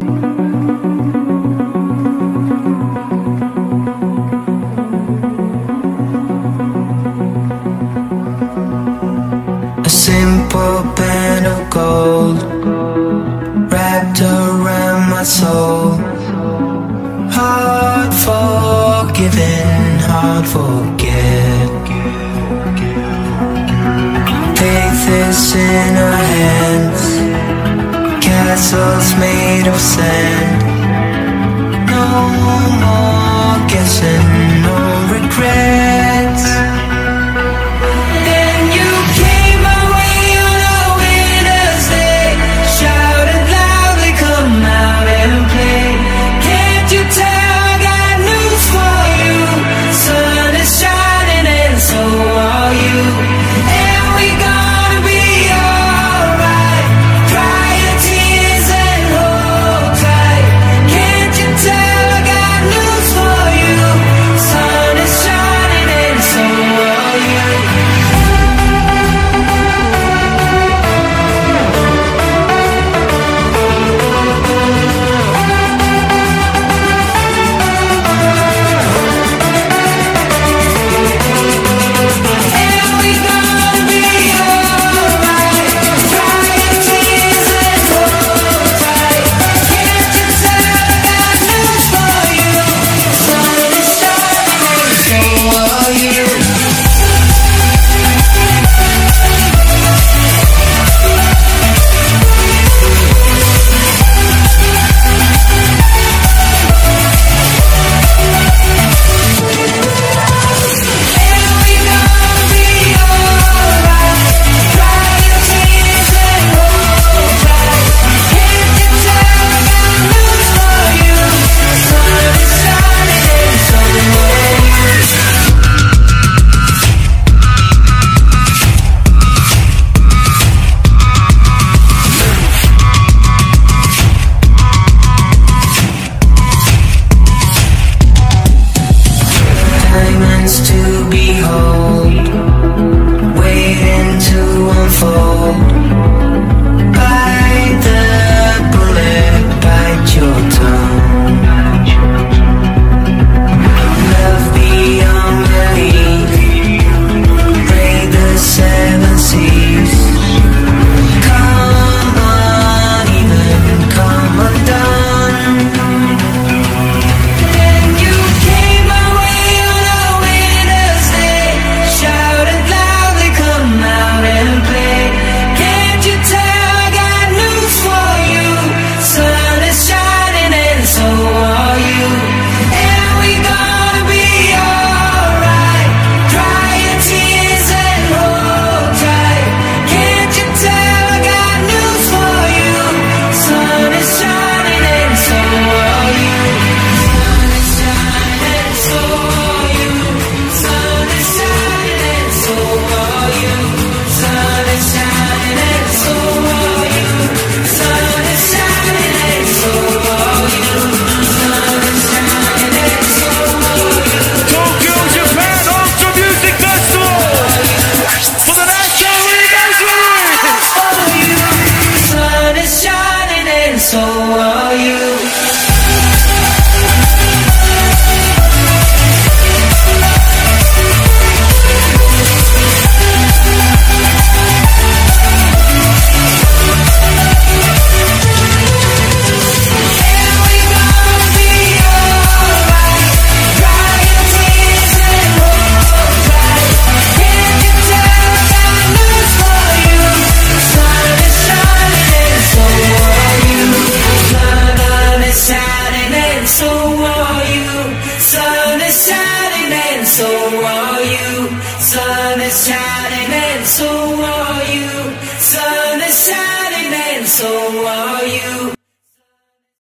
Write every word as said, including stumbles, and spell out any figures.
A simple band of gold wrapped around my soul. Hard forgiven, hard forget. Faith is in our hands, castles made of sand. No more guessing, no regrets. Then you came my way on a winter's day, shouted loudly, come out and play. Can't you tell I got news for you? Sun is shining and so are you. And we gonna be alright. Dry your tears and hold tight. Can't you tell I got news for you? Sun is shining and so are you. And we gonna be alright. Dry your tears and hold tight. Can't you tell I got news for you? Sun is shining and so are you. And we gonna be alright. Dry your tears and hold tight. Can't you tell I got news for you? Sun is shining and so are you. Diamonds to behold, waiting to unfold. Bite the bullet, bite your tongue. Love beyond belief, break the seven seas. Come uneven, come undone. Then you came my way on a winter's day, shouted loudly, come out and play. Can't you tell I got news for you? Sun is shining and so are you. And we gonna be alright. Dry your tears and hold tight. Can't you tell I got news for you? Sun is shining and so are you. Sun is shining and so are you. Sun is shining and so are you. Sun is shining and so are you. Sun is shining and so are you. Sun is shining and so are you. Tokyo, Japan Ultra Music Festival for the national anniversary. Sun is shining and so are you. And we gonna be alright. Dry your tears and hold tight. Can't you tell I got news for you? Sun is shining and so are you. Sun is shining and so are you. Sun is shining and so are you. Sun is shining and so are you. Sun is shining and so are you.